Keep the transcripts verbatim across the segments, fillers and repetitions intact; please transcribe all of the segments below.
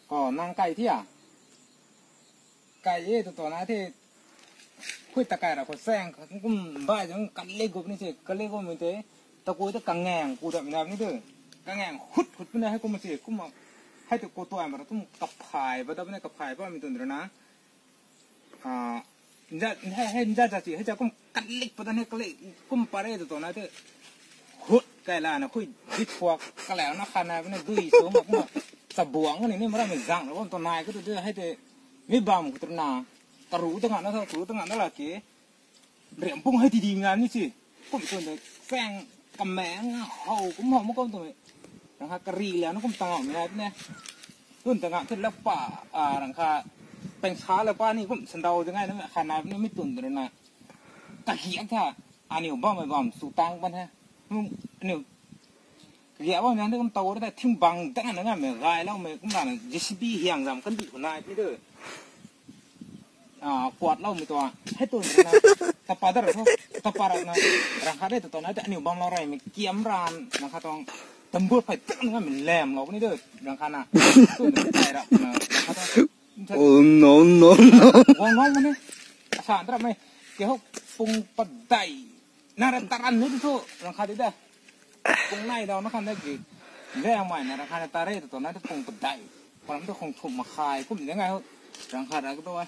ก็นางไก่ที่อ่ะไก่เอ๋ตัวตัวนั้นที่คุยตะไก่ละคนแซงก็บ้าจังกันเล็กกูนี่สิกันเล็กกูมันเตะตะกูจะกังแงงกูแบบนี้นี่เด้อกังแงงหุดหุดไปเลยให้กูมาสิกูมาให้ตัวกูตัวมันต้องกับพายเพราะตอนนี้กับพายเพราะมีตัวนี้นะอ่าจะให้ให้จะจะสิให้จะกูกันเล็กเพราะตอนนี้กันเล็กกูมาปาร์ตี้ตัวนั้นที่หุดไก่ละนะคุยดิฟวกกันแล้วนะขนาดนี้ดุยสูงมากกูสะบวงกันนี่มันไม่จังแล้วตัวนายก็ตัวให้ตัวไม่บ้ามึงตัวน่ะกระรู้ตั้งแต่นั้นกระรู้ตั้งแต่นั้นแหละเก๋เรียมพุ่งให้ดีๆงานนี่สิผมตัวนี้แฝงกำแมงเห่าผมหอมมันก็ตัวนี้หลังคากระรีแล้วนะผมตั้งเอาไม่ได้เนี่ยต้นตั้งอ่ะขึ้นแล้วป่าอ่าหลังคาเป็นช้าแล้วป่านี่ผมสันดาวจะง่ายนะขนาดนี้ไม่ตุ่นตัวนั้นกระเหี้ยท่าอันนี้ผมบ้าไม่บ้าสูตังปันฮะมึงอันนี้กระเหี้ยว่าอย่างนี้ผมโตได้ทิ้งบังตั้งอันนั้นไงไม่ไงแล้วไม่ผมด่าเจสบี้เฮียงจำกันดีกว่านายนี่เด้ออ่ากวาดเล่ามีตัวให้ตัวนี้นะแต่ปาดอะไรเขาแต่ปาดอะไรนะราคาได้ตัวตัวนั้นแต่อันนี้บางเราอะไรมีเกี่ยมรานนะคะต้องตำรวจไปตั้งงั้นมันแหลมเรานี่เด้อราคาน่ะตัวนี้ใจละนะราคาต้องโอ้ no no no วางน้องมันนี่สารอะไรไหมเกี่ยวกับปุ่งปัดไดน่ารักตารันนี่ตัวราคาดีเด้อปุ่งไหนเรานะคันได้กี่แรงใหม่นะราคาตาเร่ตัวนั้นจะปุ่งปัดไดพอเราต้องคงถูกมาขายกุ้มยังไงเขาราคาอะไรก็ตัว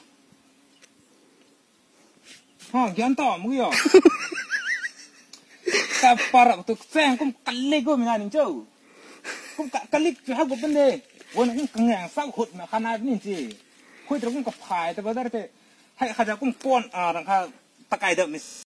ฮะยันต่อมึงเหรอแต่ปาระตัวแซงก็กันเล็กก็ไม่นานนี่เจ้าก็กันเล็กจะให้กูเป็นเดย์วันนั้นกังแงงเศร้าขุดนะขนาดนี้สิคุยแต่กูกับพายแต่ว่าได้แต่ให้ข้าจะกูป้อนอ่าหลังคาตะไคร้เดิม